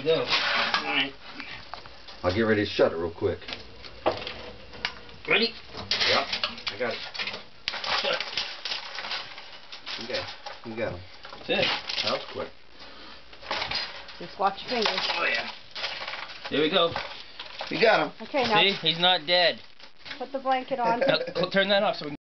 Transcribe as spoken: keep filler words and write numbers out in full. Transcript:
go. Alright. I'll get ready to shut it real quick. Ready? Yep, I got it. Shut. Okay, you got him. That's it. That was quick. Just watch your fingers. Oh yeah. Here we go. You got him. Okay, now See, he's not dead. put the blanket on. Now, turn that off so we can